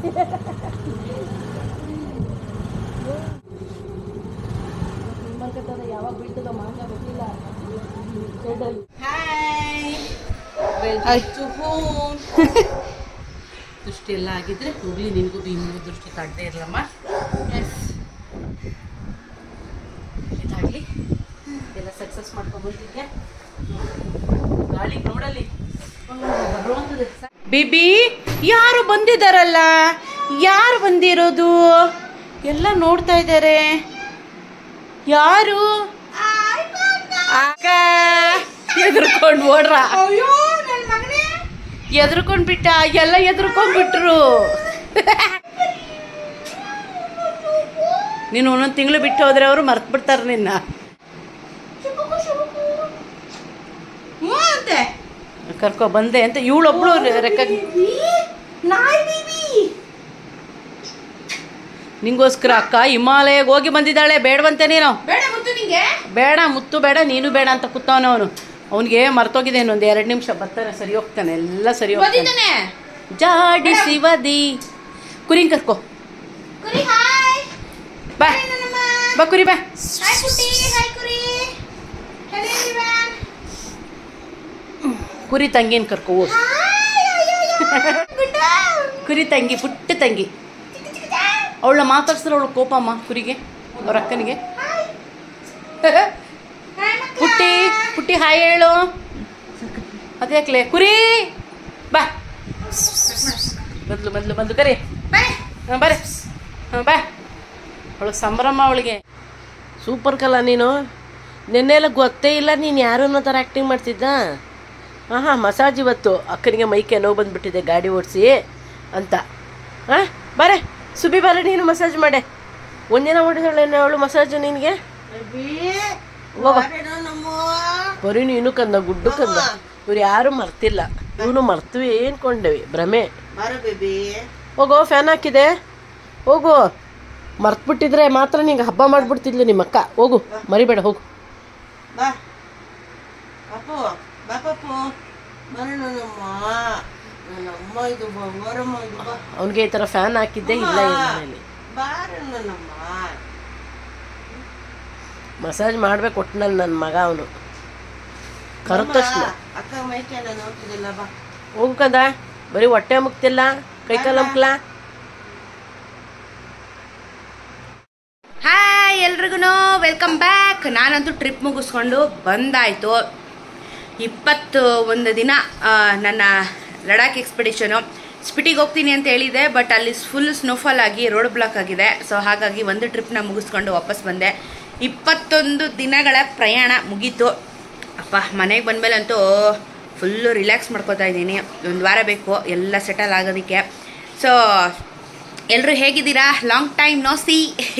ಯಾವಾಗ ಬೀಳ್ತದೋ ಮಾಂಗ ಗೊತ್ತಿಲ್ಲ. ದೃಷ್ಟಿ ಎಲ್ಲ ಆಗಿದ್ರೆ ಹೋಗ್ಲಿ, ನಿನಗೂ ಭೀಮನಿಗೂ ದೃಷ್ಟಿ ಕಾಡ್ದೇ ಇರಲಮ್ಮ. ಎಸ್, ಇದಾಗಲಿ, ಎಲ್ಲ ಸಕ್ಸಸ್ ಮಾಡ್ಕೊಂಡ್ಬಂದಿದ್ದೆ. ಗಾಳಿ ನೋಡಲಿ ಬರುವಂಥದ್ದು. ಬೇಬಿ ಯಾರು ಬಂದಿದ್ದಾರಲ್ಲ? ಯಾರು ಬಂದಿರೋದು? ಎಲ್ಲ ನೋಡ್ತಾ ಇದ್ದಾರೆ. ಯಾರು? ಅಕ್ಕ ಎದ್ರಕೊಂಡು ಓಡ್ರ, ಎದ್ರಕೊಂಡ್ ಬಿಟ್ಟ, ಎಲ್ಲ ಎದ್ರಕೊಂಡ್ಬಿಟ್ರು. ನೀನು ಒಂದೊಂದು ತಿಂಗಳು ಬಿಟ್ಟು ಹೋದ್ರೆ ಅವರು ಮರ್ತು ಬಿಡ್ತಾರೆ ನಿನ್ನ. ಕರ್ಕೊ ಬಂದೆ ಅಂತ ಇವಳೊಬ್ಳು ನಿಂಗೋಸ್ಕರ ಅಕ್ಕ ಹಿಮಾಲಯಕ್ಕೆ ಹೋಗಿ ಬಂದಿದ್ದಾಳೆ. ಬೇಡವಂತೆ ನೀನು? ಬೇಡ ಮುತ್ತು ಬೇಡ, ನೀನು ಬೇಡ ಅಂತ ಕೂತವನ ಅವನು. ಅವನಿಗೆ ಮರ್ತೋಗಿದೆ, ಇನ್ನೊಂದು 2 ನಿಮಿಷ ಬರ್ತಾನೆ, ಸರಿ ಹೋಗ್ತಾನೆ, ಎಲ್ಲ ಸರಿ ಹೋಗ್ತಾನೆ. ಜಾಡಿಸಿ ವದಿ ಕುರಿ ಕರ್ಕೊ ಬಾ ಬಾ ಕುರಿ ಬಾ. ಕುರಿ ತಂಗಿನ ಕರ್ಕೊ ಹೋಗು. ಕುರಿ ತಂಗಿ, ಪುಟ್ಟ ತಂಗಿ, ಅವಳ ಮಾತಾಡ್ಸಿದ್ರೆ ಅವಳು ಕೋಪಮ್ಮ ಕುರಿಗೆ, ಅವ್ರ ಅಕ್ಕನಿಗೆ. ಪುಟ್ಟಿ ಪುಟ್ಟಿ ಹಾಯ್ ಹೇಳು. ಅದ್ಯಾಕ್ಲೆ ಕುರಿ ಬಾ, ಮೊದ್ಲು ಮೊದ್ಲು ಬಂದು ಕರಿ. ಬರ್ರಿ ಬಾ. ಅವಳು ಸಂಭ್ರಮ ಅವಳಿಗೆ. ಸೂಪರ್ ಕಲ್ಲ ನೀನು. ನೆನ್ನೆಲ್ಲ ಗೊತ್ತೇ ಇಲ್ಲ ನೀನು ಯಾರು ಅನ್ನೋ ಥರ ಆ್ಯಕ್ಟಿಂಗ್ ಮಾಡ್ತಿದ್ದ. ಹಾಂ ಮಸಾಜ್ ಇವತ್ತು ಅಕ್ಕನಿಗೆ ಮೈಕೆ ನೋವು ಬಂದುಬಿಟ್ಟಿದೆ ಗಾಡಿ ಓಡಿಸಿ ಅಂತ. ಹಾಂ ಬಾರೆ ಸುಬಿ ಬಾರೆ, ನೀನು ಮಸಾಜ್ ಮಾಡೆ. ಒಂದಿನ ಮಾಡಿದಳೇನೆ ಅವಳು ಮಸಾಜ್ ನಿನಗೆ. ಬರೀ ನೀನು ಕಂದ, ಗುಡ್ಡು ಕಂದ. ಇವ್ರು ಯಾರು ಮರ್ತಿಲ್ಲ, ಇವನು ಮರ್ತೀವಿ ಏನ್ಕೊಂಡೇವಿ, ಭ್ರಮೆ. ಹೋಗೋ, ಫ್ಯಾನ್ ಹಾಕಿದೆ, ಹೋಗು. ಮರ್ತ್ಬಿಟ್ಟಿದ್ರೆ ಮಾತ್ರ ನಿಂಗೆ ಹಬ್ಬ ಮಾಡ್ಬಿಡ್ತಿದ್ಲು ನಿಮ್ಮ ಅಕ್ಕ. ಹೋಗು, ಮರಿಬೇಡ, ಹೋಗು. ಅವನಿಗೆ ಈ ಥರ ಫ್ಯಾನ್ ಹಾಕಿದ್ದೆ ಇಲ್ಲ ಮನೇಲಿ. ಮಸಾಜ್ ಮಾಡ್ಬೇಕು ಒಟ್ಟಿನಲ್ಲಿ ನನ್ನ ಮಗ. ಅವನು ಕರೆದ ತಕ್ಷಣ ಹೋಗು ಕಂದ. ಬರೀ ಹೊಟ್ಟೆ ಮುಗ್ತಿಲ್ಲ, ಕೈಕಾಲ ಮುಕ್ಲ. ಹಾಯ್ ಎಲ್ರಿಗೂ ವೆಲ್ಕಮ್ ಬ್ಯಾಕ್. ನಾನಂತೂ ಟ್ರಿಪ್ ಮುಗಿಸ್ಕೊಂಡು ಬಂದಾಯಿತು. 21 ದಿನ ನನ್ನ ಲಡಾಖ್ ಎಕ್ಸ್ಪಿಡಿಷನು. ಸ್ಪಿಟಿಗೆ ಹೋಗ್ತೀನಿ ಅಂತ ಹೇಳಿದೆ, ಬಟ್ ಅಲ್ಲಿ ಫುಲ್ ಸ್ನೋಫಾಲ್ ಆಗಿ ರೋಡ್ ಬ್ಲಾಕ್ ಆಗಿದೆ. ಸೊ ಹಾಗಾಗಿ ಒಂದು ಟ್ರಿಪ್ನ ಮುಗಿಸ್ಕೊಂಡು ವಾಪಸ್ ಬಂದೆ. 21 ದಿನಗಳ ಪ್ರಯಾಣ ಮುಗೀತು. ಅಪ್ಪ ಮನೆಗೆ ಬಂದಮೇಲಂತೂ ಫುಲ್ಲು ರಿಲ್ಯಾಕ್ಸ್ ಮಾಡ್ಕೋತಾ ಇದ್ದೀನಿ. 1 ವಾರ ಬೇಕು ಎಲ್ಲ ಸೆಟಲ್ ಆಗೋದಕ್ಕೆ. ಸೊ ಎಲ್ಲರೂ ಹೇಗಿದ್ದೀರಾ? Long time no see.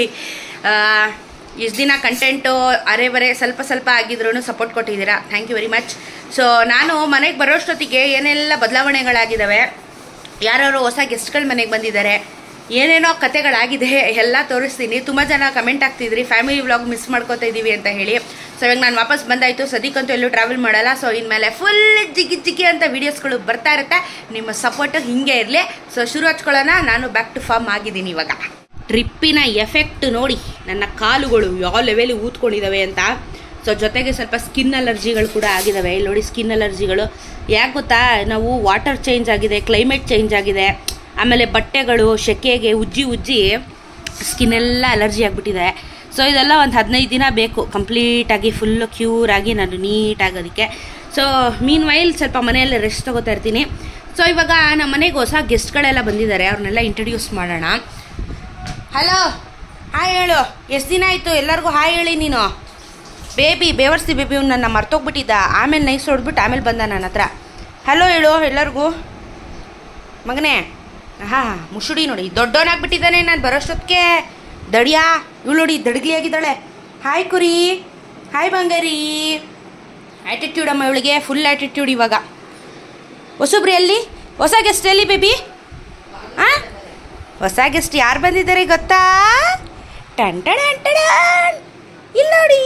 ಇಷ್ಟು ದಿನ ಕಂಟೆಂಟು ಅರೆ ಬರೆ ಸ್ವಲ್ಪ ಆಗಿದ್ರೂ ಸಪೋರ್ಟ್ ಕೊಟ್ಟಿದ್ದೀರಾ, thank you very much. So ನಾನು ಮನೆಗೆ ಬರೋಷ್ಟೊತ್ತಿಗೆ ಏನೆಲ್ಲ ಬದಲಾವಣೆಗಳಾಗಿದ್ದಾವೆ, ಯಾರ್ಯಾರು ಹೊಸ ಗೆಸ್ಟ್ಗಳು ಮನೆಗೆ ಬಂದಿದ್ದಾರೆ, ಏನೇನೋ ಕತೆಗಳಾಗಿದೆ, ಎಲ್ಲ ತೋರಿಸ್ತೀನಿ. ತುಂಬ ಜನ ಕಮೆಂಟ್ ಆಗ್ತಿದ್ರಿ ಫ್ಯಾಮಿಲಿ ವ್ಲಾಗ್ ಮಿಸ್ ಮಾಡ್ಕೋತಾ ಇದ್ದೀವಿ ಅಂತ ಹೇಳಿ. ಸೊ ಇವಾಗ ನಾನು ವಾಪಸ್ ಬಂದಾಯಿತು. ಸದ್ಯಕ್ಕಂತೂ ಎಲ್ಲೂ ಟ್ರಾವೆಲ್ ಮಾಡಲ್ಲ. ಸೊ ಇನ್ಮೇಲೆ ಫುಲ್ ಜಿಗಿ ಅಂತ ವೀಡಿಯೋಸ್ಗಳು ಬರ್ತಾ ಇರುತ್ತೆ. ನಿಮ್ಮ ಸಪೋರ್ಟು ಹಿಂಗೆ ಇರಲಿ. ಸೊ ಶುರು ಹಚ್ಕೊಳ್ಳೋಣ. ನಾನು ಬ್ಯಾಕ್ ಟು ಫಾರ್ಮ್ ಆಗಿದ್ದೀನಿ ಇವಾಗ. ಟ್ರಿಪ್ಪಿನ ಎಫೆಕ್ಟ್ ನೋಡಿ, ನನ್ನ ಕಾಲುಗಳು ಯಾವ ಲೆವೆಲ್ ಊದ್ಕೊಂಡಿದ್ದಾವೆ ಅಂತ. ಸೊ ಜೊತೆಗೆ ಸ್ವಲ್ಪ ಸ್ಕಿನ್ ಅಲರ್ಜಿಗಳು ಕೂಡ ಆಗಿದ್ದಾವೆ. ಇಲ್ಲಿ ನೋಡಿ ಸ್ಕಿನ್ ಅಲರ್ಜಿಗಳು. ಯಾಕೆ ಗೊತ್ತಾ, ನಾವು ವಾಟರ್ ಚೇಂಜ್ ಆಗಿದೆ, ಕ್ಲೈಮೇಟ್ ಚೇಂಜ್ ಆಗಿದೆ, ಆಮೇಲೆ ಬಟ್ಟೆಗಳು ಸೆಕೆಗೆ ಉಜ್ಜಿ ಸ್ಕಿನ್ನೆಲ್ಲ ಅಲರ್ಜಿ ಆಗಿಬಿಟ್ಟಿದೆ. ಸೊ ಇದೆಲ್ಲ ಒಂದು 15 ದಿನ ಬೇಕು ಕಂಪ್ಲೀಟಾಗಿ ಫುಲ್ಲು ಕ್ಯೂರ್ ಆಗಿ ನಾನು ನೀಟಾಗೋದಕ್ಕೆ. ಸೊ ಮೀನ್ ವೈಲ್ ಸ್ವಲ್ಪ ಮನೆಯಲ್ಲೇ ರೆಸ್ಟ್ ತೊಗೋತಾ ಇರ್ತೀನಿ. ಸೊ ಇವಾಗ ನಮ್ಮ ಮನೆಗೆ ಹೊಸ ಗೆಸ್ಟ್ಗಳೆಲ್ಲ ಬಂದಿದ್ದಾರೆ, ಅವ್ರನ್ನೆಲ್ಲ ಇಂಟ್ರಡ್ಯೂಸ್ ಮಾಡೋಣ. ಹಲೋ, ಹಾಯ್ ಹೇಳು. ಎಷ್ಟು ದಿನ ಆಯಿತು? ಎಲ್ಲರಿಗೂ ಹಾಯ್ ಹೇಳಿ ನೀನು. ಬೇಬಿ ಬೇವರ್ಸಿ ಬೇಬಿ ಅವ್ನು ನನ್ನ ಮರ್ತೋಗ್ಬಿಟ್ಟಿದ್ದ. ಆಮೇಲೆ ನೈಸ್ ಹೊಡ್ಬಿಟ್ಟು ಆಮೇಲೆ ಬಂದ ನನ್ನ ಹತ್ರ. ಹಲೋ ಹೇಳು ಎಲ್ಲರಿಗೂ. ಮಗನೇ, ಹಾಂ ಮುಸುಡಿ ನೋಡಿ ದೊಡ್ಡವನಾಗ್ಬಿಟ್ಟಿದ್ದಾನೆ. ನಾನು ಬರೋಷ್ಟೊತ್ತಿಗೆ ದಡಿಯಾ. ಇವಳು ನೋಡಿ ದಡ್ಗ್ಲಿ ಆಗಿದ್ದಾಳೆ. ಹಾಯ್ ಕುರಿ, ಹಾಯ್ ಬಂಗಾರಿ. ಆ್ಯಟಿಟ್ಯೂಡ್ ಅಮ್ಮ ಇವಳಿಗೆ, ಫುಲ್ ಆ್ಯಟಿಟ್ಯೂಡ್ ಇವಾಗ. ಹೊಸಬ್ರಿ ಎಲ್ಲಿ? ಹೊಸ ಗೆಸ್ಟ್ ಎಲ್ಲಿ ಬೇಬಿ? ಹಾಂ, ಹೊಸ ಗೆಸ್ಟ್ ಯಾರು ಬಂದಿದ್ದಾರೆ ಗೊತ್ತಾ? ಟಂಟಣ ಇಲ್ಲಿ ನೋಡಿ,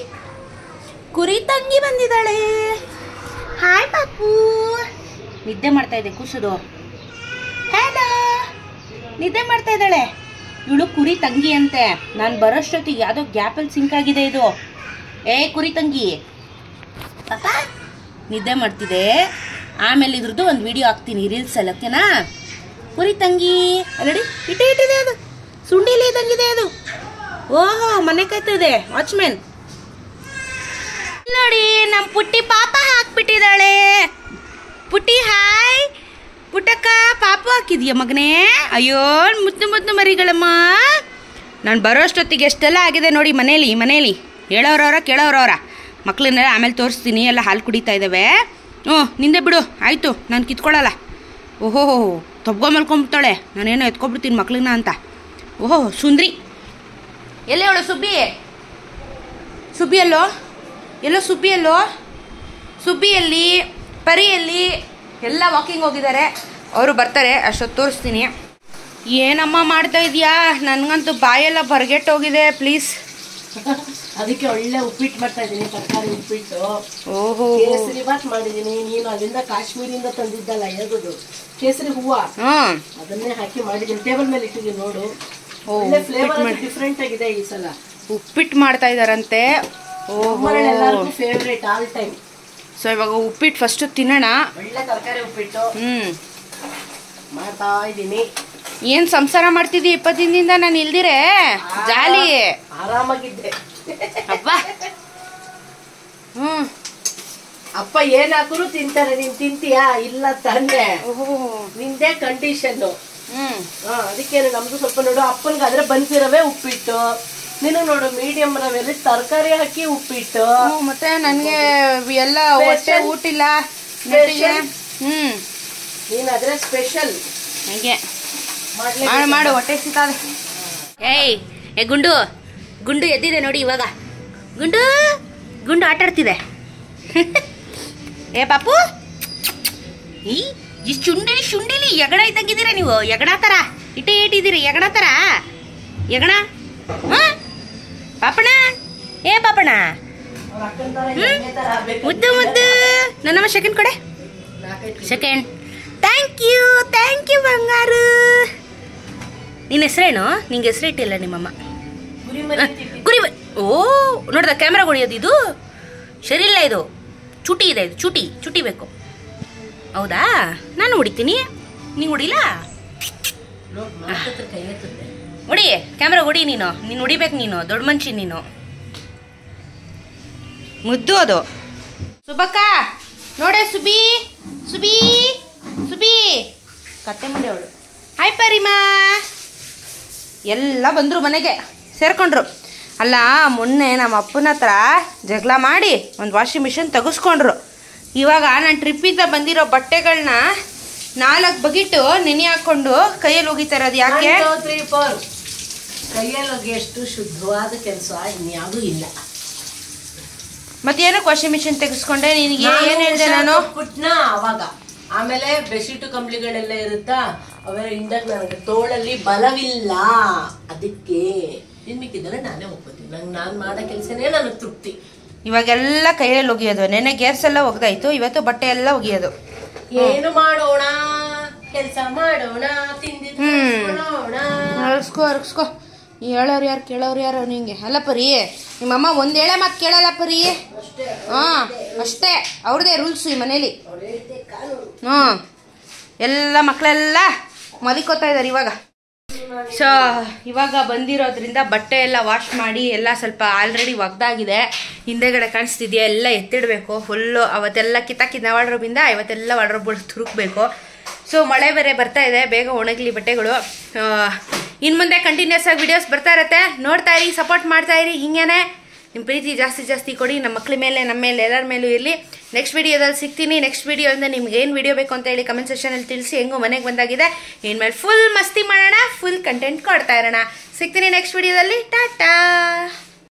ಕುರಿ ತಂಗಿ ಬಂದಿದ್ದಾಳೆ. ಹಾಯ್ ಪಾಪು. ನಿದ್ದೆ ಮಾಡ್ತಾ ಇದೆ ಕೂಸೋದು. ಹಲೋ ನಿದ್ದೆ ಮಾಡ್ತಾ ಇದ್ದಾಳೆ. ಇವಳು ಕುರಿ ತಂಗಿ ಅಂತೆ. ನಾನು ಬರೋಷ್ಟೊತ್ತಿಗೆ ಯಾವುದೋ ಗ್ಯಾಪಲ್ಲಿ ಸಿಂಕ್ ಆಗಿದೆ ಇದು. ಕುರಿ ತಂಗಿ ಪಾಪ ನಿದ್ದೆ ಮಾಡ್ತಿದೆ. ಆಮೇಲೆ ಇದ್ರದ್ದು ಒಂದು ವಿಡಿಯೋ ಹಾಕ್ತೀನಿ ರೀಲ್ಸಲ್ಲಿ, ಓಕೆನಾ? ಕುರಿ ತಂಗಿ ಅಲ್ಲಡಿ ಇಟ್ಟಿದೆ ಅದು, ಸುಂಡಿಲಿ ಇದ್ದಂಗಿದೆ ಅದು. ಓಹೋ, ಮನೆ ಕಾಯ್ತದೆ ವಾಚ್ಮ್ಯಾನ್. ನೋಡಿ ನಮ್ಮ ಪುಟ್ಟಿ ಪಾಪ ಹಾಕ್ಬಿಟ್ಟಿದ್ದಾಳೆ. ಪುಟ್ಟಿ ಹಾಯ್. ಪುಟ್ಟಕ್ಕ ಪಾಪ ಹಾಕಿದ್ಯಾ ಮಗನೇ? ಅಯ್ಯೋ ಮುದ್ದು ಮುದ್ದು ಮರಿಗಳಮ್ಮ. ನಾನು ಬರೋಷ್ಟೊತ್ತಿಗೆ ಎಷ್ಟೆಲ್ಲ ಆಗಿದೆ ನೋಡಿ ಮನೇಲಿ. ಹೇಳೋರವ್ರ ಕೇಳೋರವ್ರ ಮಕ್ಳನ್ನೆಲ್ಲ ಆಮೇಲೆ ತೋರಿಸ್ತೀನಿ. ಎಲ್ಲ ಹಾಲು ಕುಡಿತಾ ಇದ್ದಾವೆ. ನಿಂದೆ ಬಿಡು, ಆಯಿತು, ನಾನು ಕಿತ್ಕೊಳ್ಳಲ್ಲ. ಓಹೋ ಮಲ್ಕೊಂಬಿಡ್ತಾಳೆ. ನಾನೇನೋ ಎತ್ಕೊಬಿಡ್ತೀನಿ ಮಕ್ಳನ್ನ ಅಂತ. ಓಹೋ ಸುಂದ್ರಿ ಎಲ್ಲೇ ಅವಳು? ಎಲ್ಲೋ ಸುಬ್ಬಿಯಲ್ಲಿ ಪರಿಯಲ್ಲಿ ಎಲ್ಲ ವಾಕಿಂಗ್ ಹೋಗಿದ್ದಾರೆ. ಅವರು ಬರ್ತಾರೆ, ಅಷ್ಟೊತ್ತು ತೋರಿಸ್ತೀನಿ. ಏನಮ್ಮ ಮಾಡ್ತಾ ಇದೆಯಾ? ನನಗಂತೂ ಬಾಯೆಲ್ಲ ಬರ್ಗೆಟ್ಟೋಗಿದೆ. ಪ್ಲೀಸ್. ಅದಕ್ಕೆ ಒಳ್ಳೆ ಉಪ್ಪಿಟ್ಟು ಮಾಡ್ತಾ ಇದ್ದೀನಿ, ತರಕಾರಿ ಉಪ್ಪಿಟ್ಟು. ಓಹೋ, ಕೇಸರಿ ಬಾತ್ ಮಾಡಿದ್ದೀನಿ. ನೀನು ಅಲ್ಲಿಂದ ಕಾಶ್ಮೀರಿಂದ ತಂದಿದ್ದಲ್ಲ ಯಾವುದು ಕೇಸರಿ ಹೂವ, ಅದನ್ನೇ ಹಾಕಿ ಮಾಡಿದ್ದೀನಿ. ಟೇಬಲ್ ಮೇಲೆ ಇಟ್ಟಿದ್ದೀನಿ ನೋಡು. ಒಳ್ಳೆ ಫ್ಲೇವರ್ ಡಿಫ್ರೆಂಟ್ ಆಗಿದೆ ಈ ಸಲ. ಉಪ್ಪಿಟ್ಟು ಮಾಡ್ತಾ ಇದಾರಂತೆ. ಎಲ್ಲರಿಗೂ ಫೇವ್ರೇಟ್ ಆಲ್ ಟೈಮ್. ಸೊ ಇವಾಗ ಉಪ್ಪಿಟ್ಟು ಫಸ್ಟ್ ತಿನ್ನೋಣ. ಒಳ್ಳೆ ತರಕಾರಿ ಉಪ್ಪಿಟ್ಟು ಮಾಡ್ತಾ ಇದ್ದೀನಿ. ಏನ್ ಸಂಸಾರ ಮಾಡ್ತಿದ್ದಿ 20 ದಿನದಿಂದ? ನಾನು ಇಲ್ದಿರೆ ಜಾಲಿ ಆರಾಮಾಗಿದ್ದೆ. ಅಪ್ಪ ಅಪ್ಪ ಏನ್ ಹಾಕರು ತಿಂತಾರೆ. ನೀನ್ ತಿಂತೀಯಾ? ಇಲ್ಲ ತಾನೆ, ನಿಂದೇ ಕಂಡೀಷನ್. ಅದಕ್ಕೇನು ನಮ್ದು ಸ್ವಲ್ಪ ನೋಡು. ಅಪ್ಪನ್ಗೆ ಆದ್ರೆ ಬಂದಿರವೇ ಉಪ್ಪಿಟ್ಟು, ನೀನು ನೋಡು ಮೀಡಿಯಂ ರವೆಯಲ್ಲಿ ತರಕಾರಿ ಹಾಕಿ ಉಪ್ಪಿಟ್ಟು. ಮತ್ತೆ ನನ್ಗೆ ಎಲ್ಲ ಹೊಟ್ಟೆ ಊಟಿಲ್ಲ. ನೀನಾದ್ರೆ ಸ್ಪೆಷಲ್. ಹಾಗೆ ಮಾಡು, ಹೊಟ್ಟೆ ಸಿಕ್ಕಾದ. ಏ ಗುಂಡು ಎದ್ದಿದೆ ನೋಡಿ ಇವಾಗ. ಗುಂಡು ಆಟ ಆಡ್ತಿದೆ. ಏ ಪಾಪು, ಈ ಶುಂಡಿಲಿ ಎಗಣ ಇದ್ದಂಗಿದ್ದೀರ ನೀವು. ಎಗಣ ತರ ಇಟ್ಟಿದ್ದೀರಿ. ಎಗಣ ತರ ಎಗಣ. ಪಾಪಣ, ಪಾಪಣ ಮುದ್ದು ನನ್ನಮ್ಮ ಸೆಕೆಂಡ್ ಕೊಡೆ. ಸೆಕೆಂಡ್. ಥ್ಯಾಂಕ್ ಯು ಬಂಗಾರು. ನಿನ್ನ ಹೆಸರೇನು? ನಿಂಗೆ ಹೆಸರು ಇಟ್ಟಿಲ್ಲ ನಿಮ್ಮಮ್ಮ. ಕುರಿ. ನೋಡ್ದ ಕ್ಯಾಮ್ರಾ ಹೊಡಿಯೋದು ಇದು ಸರಿ ಇಲ್ಲ. ಇದು ಚುಟಿ ಇದೆ. ಇದು ಚುಟಿ ಬೇಕು. ಹೌದಾ? ನಾನು ಹೊಡಿತೀನಿ, ನೀನು ಹೊಡಿಲ್ಲ. ಹೊಡಿ, ಕ್ಯಾಮ್ರಾ ಹೊಡಿ. ನೀನು ಹೊಡಿಬೇಕು. ನೀನು ದೊಡ್ಡ ಮನುಷ್ಯ. ನೀನು ಮುದ್ದು ಅದು. ಸುಬಕ್ಕ ನೋಡೆ. ಸುಬಿ ಕತ್ತೆ ಮುಂದೆ ಅವಳು. ಹಾಯ್ ಪರಿಮಾ. ಎಲ್ಲ ಬಂದರು ಮನೆಗೆ ಸೇರ್ಕೊಂಡ್ರು. ಅಲ್ಲ, ಮೊನ್ನೆ ನಮ್ಮ ಅಪ್ಪನ ಹತ್ರ ಜಗಳ ಮಾಡಿ ಒಂದು ವಾಷಿಂಗ್ ಮಿಷಿನ್ ತೆಗೆಸ್ಕೊಂಡ್ರು. ಇವಾಗ ನಾನು ಟ್ರಿಪ್ಪಿಂದ ಬಂದಿರೋ ಬಟ್ಟೆಗಳನ್ನ 4 ಬಕೆಟು ನೆನೆ ಹಾಕ್ಕೊಂಡು ಕೈಯಲ್ಲಿ ಹೋಗಿತಾರೆ. ಅದು ಯಾಕೆ? ಕೈಯಲ್ಲಿ ಹೋಗಿ ಎಷ್ಟು ಶುದ್ಧವಾದ ಕೆಲಸ ಇನ್ಯಾವುದೂ ಇಲ್ಲ. ಮತ್ತೇನಕ್ಕೆ ವಾಷಿಂಗ್ ಮಿಷಿನ್ ತೆಗೆಸ್ಕೊಂಡೆ? ನಿನಗೆ ಏನು ಹೇಳಿದೆ ನಾನು? ಪುಟ್ನ ಅವಾಗ. ಆಮೇಲೆ ಬೆಡ್ಶೀಟು ಕಂಬ್ಳಿಗಳೆಲ್ಲ ಇರುತ್ತಾ, ಅವೆಲ್ಲ ಇಂದಾಗ ನನಗೆ ತೋಳಲ್ಲಿ ಬಲವಿಲ್ಲ. ಅದಕ್ಕೆ ಇನ್ಮಿಕ್ಕಿದ್ರೆ ನಾನೇ ಹೋಗ್ತೀನಿ. ನಾನು ಮಾಡೋ ಕೆಲಸನೇ ನನಗೆ ತೃಪ್ತಿ. ಇವಾಗೆಲ್ಲ ಕೈಯಲ್ಲಿ ಒಗಿಯೋದು. ನೆನ್ನೆ ಗೇರ್ಸ್ ಎಲ್ಲ ಒಗ್ದಾಯ್ತು. ಇವತ್ತು ಬಟ್ಟೆ ಎಲ್ಲ ಒಗಿಯೋದು. ಏನು ಮಾಡೋಣ, ಕೆಲಸ ಮಾಡೋಣ, ಅರ್ಸ್ಕೋ. ಹೇಳೋರು ಯಾರು ಕೇಳೋರು ಯಾರು ನಿಂಗೆ? ಅಲ್ಲ ಪರಿ, ನಿಮ್ಮಮ್ಮ ಒಂದೇಳೆ ಮಾತು ಕೇಳಲ್ಲ ಪರಿ. ಅಷ್ಟೇ. ಅವ್ರದೇ ರೂಲ್ಸ್ ಈ ಮನೇಲಿ. ಎಲ್ಲ ಮಕ್ಕಳೆಲ್ಲ ಮಲಿಕೋತಾ ಇದ್ದಾರೆ ಇವಾಗ. ಸೊ ಇವಾಗ ಬಂದಿರೋದ್ರಿಂದ ಬಟ್ಟೆ ಎಲ್ಲ ವಾಶ್ ಮಾಡಿ ಎಲ್ಲ ಸ್ವಲ್ಪ ಆಲ್ರೆಡಿ ಒಗ್ದಾಗಿದೆ. ಹಿಂದೆಗಡೆ ಕಾಣಿಸ್ತಿದೆಯಾ? ಎಲ್ಲ ಎತ್ತಿಡಬೇಕು ಫುಲ್ಲು. ಅವತ್ತೆಲ್ಲ ಕಿತ್ತಾಕಿದ್ದ ವಾರ್ಡ್ರೋಬಿಂದ ಇವತ್ತೆಲ್ಲ ವಾರ್ಡ್ರೋಬ್ ತುರುಕಬೇಕು. ಸೊ ಮಳೆ ಬೇರೆ ಬರ್ತಾ ಇದೆ, ಬೇಗ ಒಣಗಲಿ ಬಟ್ಟೆಗಳು. ಇನ್ನು ಮುಂದೆ ಕಂಟಿನ್ಯೂಸ್ ಆಗಿ ವಿಡಿಯೋಸ್ ಬರ್ತಾ ಇರುತ್ತೆ. ನೋಡ್ತಾ ಇರಿ, ಸಪೋರ್ಟ್ ಮಾಡ್ತಾ ಇರಿ. ಹಿಂಗೇನೆ ನಿಮ್ಮ ಪ್ರೀತಿ ಜಾಸ್ತಿ ಕೊಡಿ. ನಮ್ಮ ಮಕ್ಳ ಮೇಲೆ, ನಮ್ಮ ಮೇಲೆ, ಎಲ್ಲರ ಮೇಲೂ ಇರಲಿ. ನೆಕ್ಸ್ಟ್ ವಿಡಿಯೋದಲ್ಲಿ ಸಿಗ್ತೀನಿ. ನೆಕ್ಸ್ಟ್ ವಿಡಿಯೋಯಿಂದ ನಿಮ್ಗೆ ಏನು ವಿಡಿಯೋ ಬೇಕು ಅಂತ ಹೇಳಿ ಕಮೆಂಟ್ ಸೆಕ್ಷನಲ್ಲಿ ತಿಳಿಸಿ. ಹೆಂಗೋ ಮನೆಗೆ ಬಂದಾಗಿದೆ, ಇನ್ಮೇಲೆ ಫುಲ್ ಮಸ್ತಿ ಮಾಡೋಣ, ಫುಲ್ ಕಂಟೆಂಟ್ ಕೊಡ್ತಾ ಇರೋಣ. ಸಿಗ್ತೀನಿ ನೆಕ್ಸ್ಟ್ ವಿಡಿಯೋದಲ್ಲಿ. ಟಾಟಾ.